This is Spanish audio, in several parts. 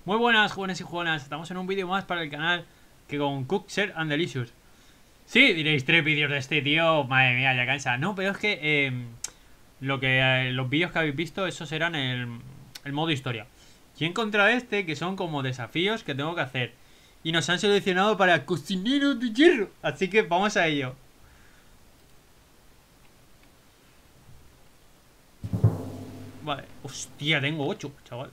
Muy buenas, jóvenes y jugonas. Estamos en un vídeo más para el canal que con Cook, Share and Delicious. Sí, diréis 3 vídeos de este tío. Madre mía, ya cansa. No, pero es que los vídeos que habéis visto, esos eran el modo historia. Y he encontrado este, que son como desafíos que tengo que hacer. Y nos han seleccionado para cocineros de hierro. Así que vamos a ello. Vale, hostia, tengo 8, chaval.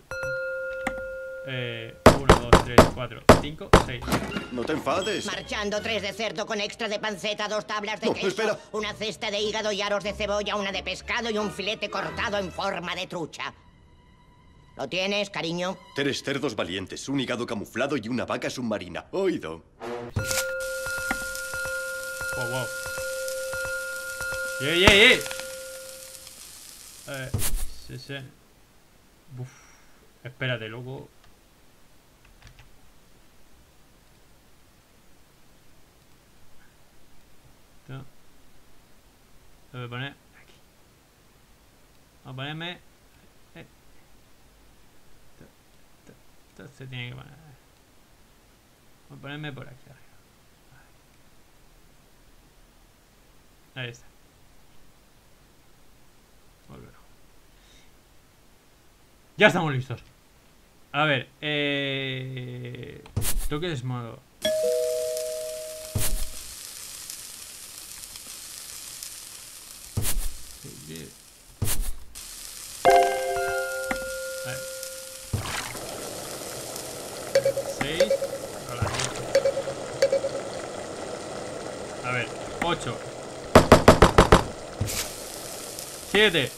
1, 2, 3, 4, 5, 6. No te enfades. Marchando 3 de cerdo con extra de panceta, 2 tablas de queso, espera. una cesta de hígado y aros de cebolla, una de pescado y un filete cortado en forma de trucha. ¿Lo tienes, cariño? 3 cerdos valientes, un hígado camuflado y una vaca submarina. Oído. Wow, wow. ¡Ey! Sí. Uf. Espérate, loco. No. Lo voy a poner aquí. Vamos a ponerme. Esto se tiene que poner. Vamos a ponerme por aquí arriba. Ahí está. Volver. Ya estamos listos. A ver, toque de modo. A ver. 6. A ver, 8. 7.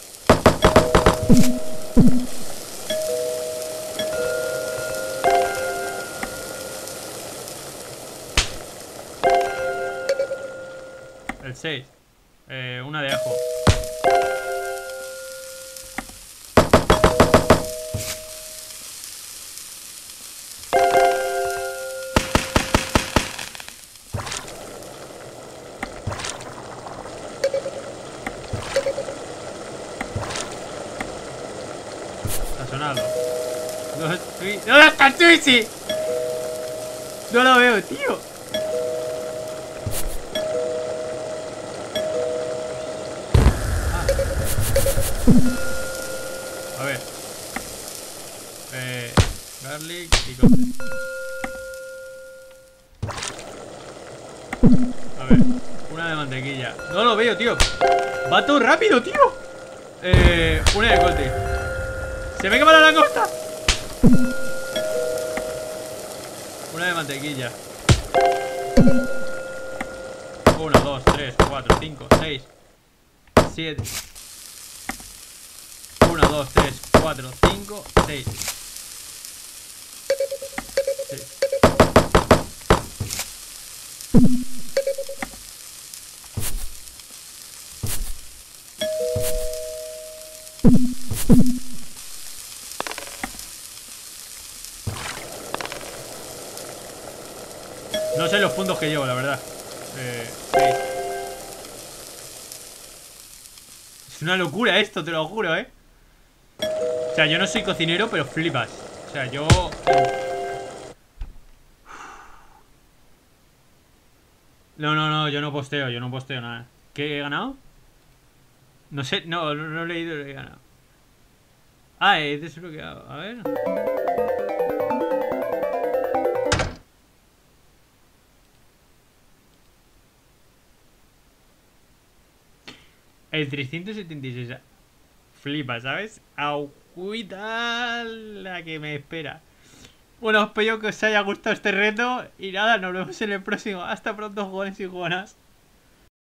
El 6. Una de ajo. Está sonando. ¿Dónde está el Twitchy? No lo veo, tío. A ver. Garlic y coce. A ver. Una de mantequilla. No lo veo, tío. Va todo rápido, tío. Una de colte. ¡Se me quema la langosta! Una de mantequilla. 1, 2, 3, 4, 5, 6, 7. 1, 2, 3, 4, 5, 6. No sé los puntos que llevo, la verdad. 6. Es una locura esto, te lo juro, O sea, yo no soy cocinero, pero flipas. O sea, yo... No, yo no posteo nada. ¿Qué he ganado? No sé, no he leído lo que he ganado. Ah, he desbloqueado, a ver. El 376. Flipa, ¿sabes? Agüita la que me espera. Bueno, espero que os haya gustado este reto. Y nada, nos vemos en el próximo. Hasta pronto, jóvenes y jóvenes.